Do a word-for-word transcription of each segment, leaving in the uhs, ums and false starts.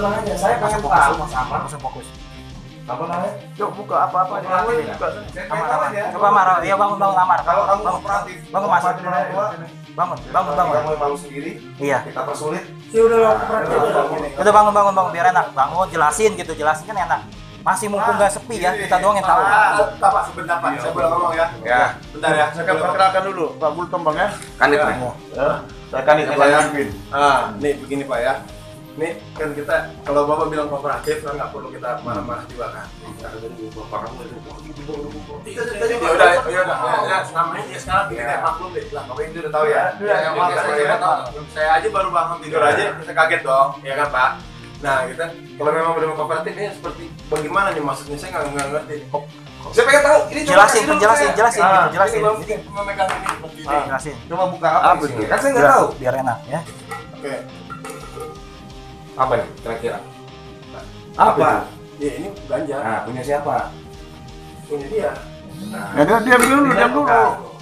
tenang aja. Saya pengen tahu Mas Amar. Langsung fokus. Apa namanya? Yuk buka apa-apa aja. Buka. Amar, Amar. Coba Amar, iya bangun bangun Amar. Kalau kamu Bangun. kooperatif, Bangun Mas. manfaatin orang tua, Bangun, bangun, bangun. kamu malu sendiri, Iya. kita persulit. Ya udah lah kooperatif. Udah bangun bangun bangun biar enak. Bangun jelasin gitu, jelasin kan enak. Masih mumpung nggak sepi ya, kita doang yang tahu. Sebentar Pak, sebentar Pak. Saya boleh ngomong ya? Ya. Bentar ya. Saya akan perkenalkan dulu Pak Bultom Bang ya. Kanit Ya. nih. Ya. Saya kan ini Pak ya. Pimpin. Ah, nih begini Pak ya. Nih kan kita kalau Bapak bilang kooperatif kan nggak perlu kita marah-marah juga kan. Ya udah, ya udah, ya namanya dia sekarang bikin kayak maklum deh. Lah, Bapak ini udah tahu ya. Iya, yang iya, saya iya, juga tahu. Saya aja baru bangun tidur aja, saya kaget dong, ya kan Pak. Nah, kita kalau memang benar kooperatif ini seperti bagaimana nih maksudnya saya nggak nggak ngerti. Saya pengen tahu ini coba Jelasin, kasih dulu jelasin, saya. jelasin, Ah, gitu, jelasin. ini Bapak memegang ini seperti ini. Ah, jelasin. Coba buka apa, Apa isinya? itu? Kan saya nggak Biar- tahu. Biar enak ya. Oke. Apa nih kira-kira? Apa? Ya ini ganja. Nah, punya siapa? Punya dia. Ya dia diam dulu, diam dulu.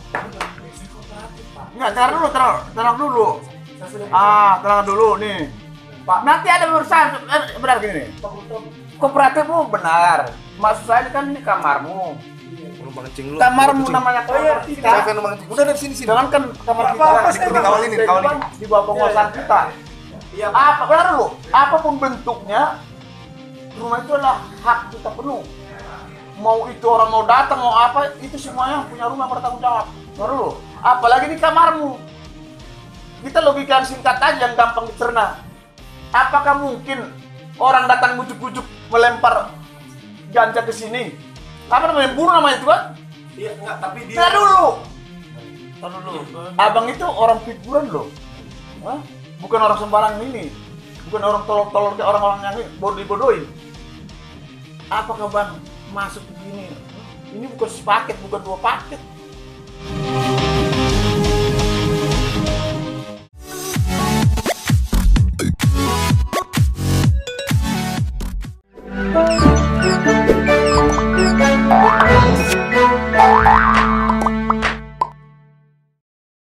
Enggak, tenang dulu, tenang, tenang dulu. Ah, tenang dulu nih. Pak, nanti ada urusan eh, benar gini nih. Kooperatifmu benar. Maksud saya ini kan ini kamarmu. Kamarmu namanya kamar kita. Saya kan memang udah dari sini sini. Jangan kan kamar kita. Apa-apa, saya Di- dikawalin, memang- dikawalin. Di bawah penguasaan kita. Iya. Apa benar dulu? Apapun bentuknya, rumah itu adalah hak kita penuh. Mau itu orang mau datang mau apa, itu semuanya punya rumah bertanggung jawab. Benar dulu. Apalagi di kamarmu. Kita logika singkat aja yang gampang dicerna. Apakah mungkin orang datang bujuk-bujuk melempar ganja ke sini? Apa namanya? Bunuh namanya itu kan? Iya, enggak, tapi dia Nah dulu. Nah dulu. Abang itu orang figuran loh. Hah? Bukan orang sembarang ini. Bukan orang tolol-tolol kayak orang-orang yang ini bodoh-bodohin. Apakah bang masuk begini? Ini bukan sepaket, bukan dua paket.